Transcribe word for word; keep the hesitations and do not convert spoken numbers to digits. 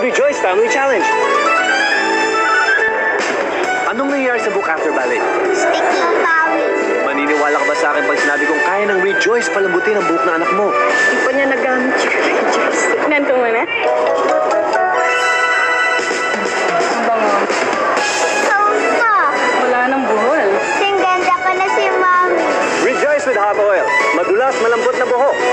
Rejoice Family Challenge. Anong nangyayari sa book after ballet? Sticky pawis. Maniniwala ka ba sa akin pag sinabi kong kaya ng Rejoice palambutin ang buhok ng anak mo? Di pa niya nagamit yung Rejoice. Tignan ko muna. Ang bango. Sausa. Wala nang buhol. Singganda pa na si Mami. Rejoice with hot oil. Madulas, malambot na buhok.